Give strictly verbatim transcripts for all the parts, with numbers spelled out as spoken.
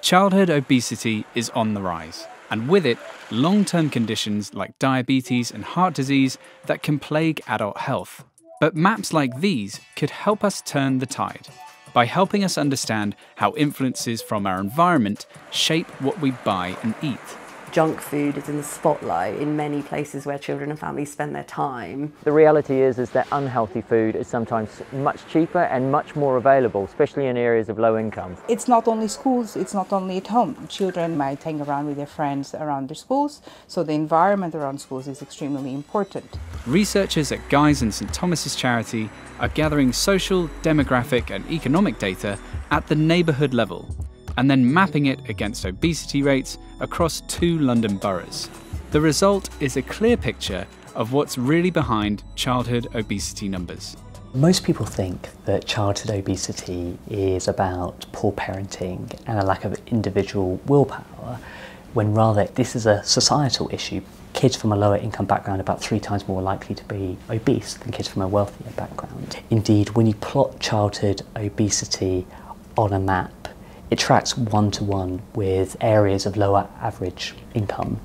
Childhood obesity is on the rise, and with it, long-term conditions like diabetes and heart disease that can plague adult health. But maps like these could help us turn the tide by helping us understand how influences from our environment shape what we buy and eat. Junk food is in the spotlight in many places where children and families spend their time. The reality is, is that unhealthy food is sometimes much cheaper and much more available, especially in areas of low income. It's not only schools, it's not only at home. Children might hang around with their friends around their schools, so the environment around schools is extremely important. Researchers at Guy's and St Thomas's Charity are gathering social, demographic and economic data at the neighbourhood level, and then mapping it against obesity rates across two London boroughs. The result is a clear picture of what's really behind childhood obesity numbers. Most people think that childhood obesity is about poor parenting and a lack of individual willpower, when rather this is a societal issue. Kids from a lower income background are about three times more likely to be obese than kids from a wealthier background. Indeed, when you plot childhood obesity on a map, it tracks one-to-one with areas of lower average income.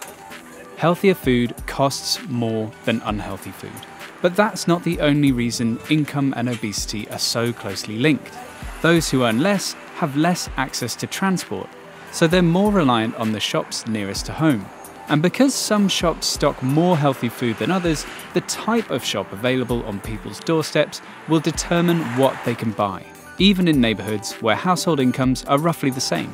Healthier food costs more than unhealthy food. But that's not the only reason income and obesity are so closely linked. Those who earn less have less access to transport, so they're more reliant on the shops nearest to home. And because some shops stock more healthy food than others, the type of shop available on people's doorsteps will determine what they can buy, even in neighbourhoods where household incomes are roughly the same.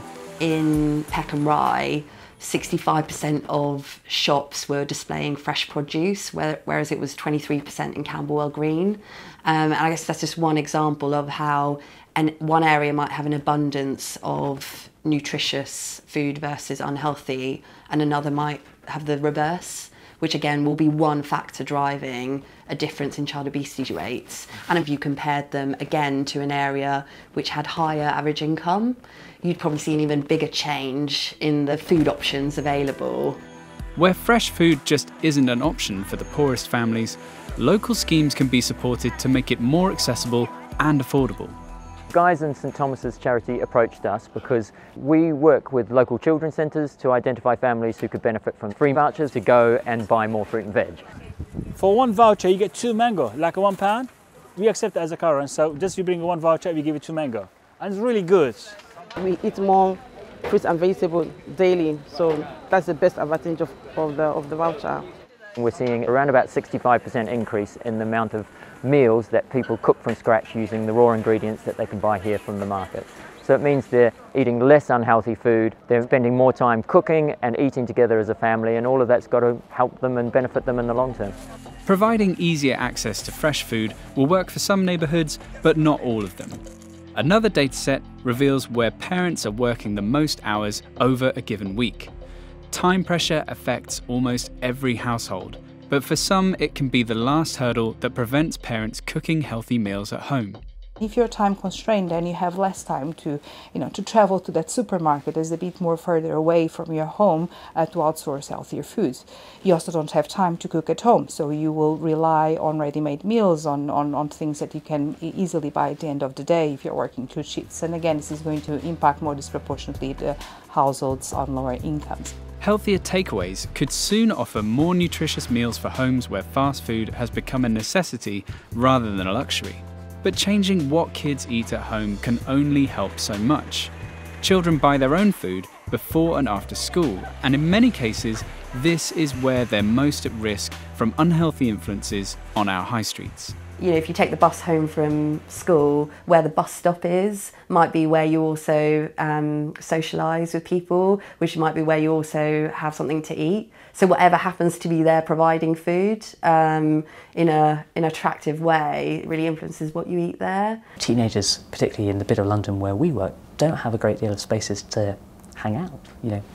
In Peckham Rye, sixty-five percent of shops were displaying fresh produce, whereas it was twenty-three percent in Camberwell Green. Um, and I guess that's just one example of how and one area might have an abundance of nutritious food versus unhealthy, and another might have the reverse, which again will be one factor driving a difference in child obesity rates. And if you compared them again to an area which had higher average income, you'd probably see an even bigger change in the food options available. Where fresh food just isn't an option for the poorest families, local schemes can be supported to make it more accessible and affordable. Guy's and St Thomas's Charity approached us because we work with local children's centres to identify families who could benefit from free vouchers to go and buy more fruit and veg. For one voucher you get two mango, like a one pound. We accept it as a current, so just you bring one voucher, we give you two mango. And it's really good. We eat more fruits and vegetables daily, so that's the best advantage of, of, the, of the voucher. We're seeing around about sixty-five percent increase in the amount of meals that people cook from scratch using the raw ingredients that they can buy here from the market. So it means they're eating less unhealthy food, they're spending more time cooking and eating together as a family, and all of that's got to help them and benefit them in the long term. Providing easier access to fresh food will work for some neighbourhoods, but not all of them. Another dataset reveals where parents are working the most hours over a given week. Time pressure affects almost every household, but for some it can be the last hurdle that prevents parents cooking healthy meals at home. If you're time constrained and you have less time to, you know, to travel to that supermarket that's a bit more further away from your home uh, to outsource healthier foods. You also don't have time to cook at home, so you will rely on ready-made meals, on, on, on things that you can e easily buy at the end of the day if you're working two shifts. And again, this is going to impact more disproportionately the households on lower incomes. Healthier takeaways could soon offer more nutritious meals for homes where fast food has become a necessity rather than a luxury. But changing what kids eat at home can only help so much. Children buy their own food before and after school, and in many cases, this is where they're most at risk from unhealthy influences on our high streets. You know, if you take the bus home from school, where the bus stop is might be where you also um, socialise with people, which might be where you also have something to eat. So whatever happens to be there providing food um, in a in an attractive way really influences what you eat there. Teenagers, particularly in the bit of London where we work, don't have a great deal of spaces to hang out. You know,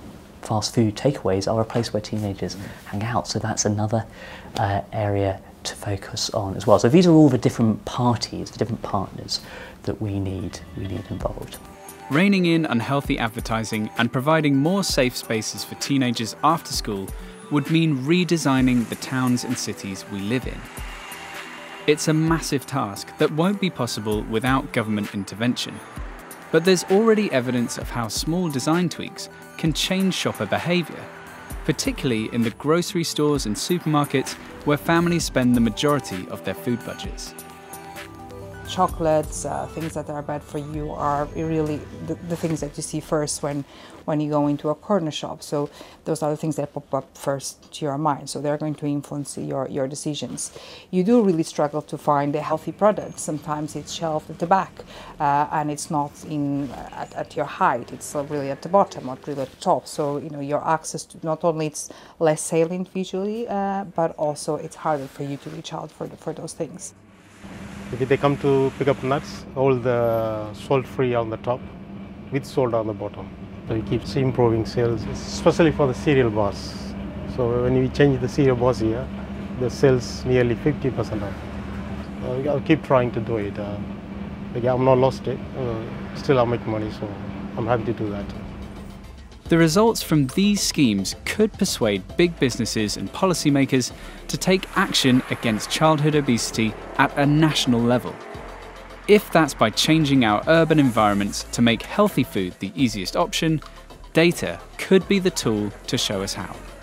fast food takeaways are a place where teenagers hang out, so that's another uh, area to focus on as well. So these are all the different parties, the different partners that we need, we need involved. Reining in unhealthy advertising and providing more safe spaces for teenagers after school would mean redesigning the towns and cities we live in. It's a massive task that won't be possible without government intervention. But there's already evidence of how small design tweaks can change shopper behaviour, particularly in the grocery stores and supermarkets where families spend the majority of their food budgets. Chocolates, uh, things that are bad for you are really the, the things that you see first when, when you go into a corner shop. So those are the things that pop up first to your mind. So they're going to influence your, your decisions. You do really struggle to find a healthy product. Sometimes it's shelved at the back uh, and it's not in at, at your height. It's really at the bottom, not really at the top. So you know your access to not only it's less salient visually, uh, but also it's harder for you to reach out for the, for those things. If they come to pick up nuts, all the salt-free on the top, with salt on the bottom. So it keeps improving sales, especially for the cereal bars. So when we change the cereal bars here, the sales nearly fifty percent off. Uh, I'll keep trying to do it. Uh, like I'm not lost it. Uh, still I make money, so I'm happy to do that. The results from these schemes could persuade big businesses and policymakers to take action against childhood obesity at a national level. If that's by changing our urban environments to make healthy food the easiest option, data could be the tool to show us how.